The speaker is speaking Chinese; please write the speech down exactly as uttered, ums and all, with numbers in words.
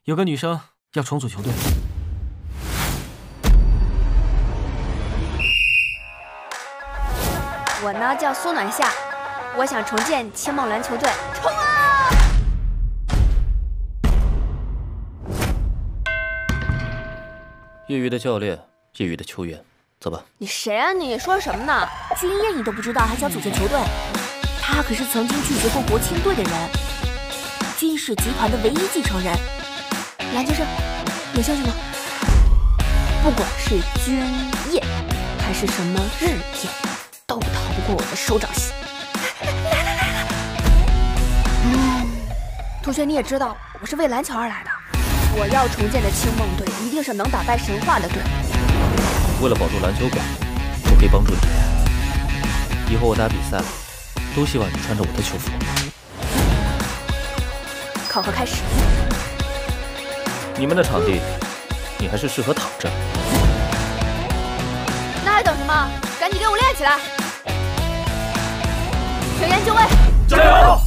有个女生要重组球队。 我呢叫苏暖夏，我想重建青梦篮球队，冲啊！ 业余的教练，业余的球员，走吧。 你谁啊你？说什么呢？ 军业你都不知道，还想组建球队？他可是曾经拒绝过国青队的人，军事集团的唯一继承人。 蓝先生，有消息吗？不管是军业还是什么日业，都逃不过我的手掌心。来了来了！嗯，同学你也知道，我是为篮球而来的。我要重建的青梦队一定是能打败神话的队。 为了保住篮球馆，我可以帮助你。以后我打比赛，都希望你穿着我的球服。 考核开始。 你们的场地，你还是适合躺着。 那还等什么？赶紧给我练起来！全员就位！ 加油！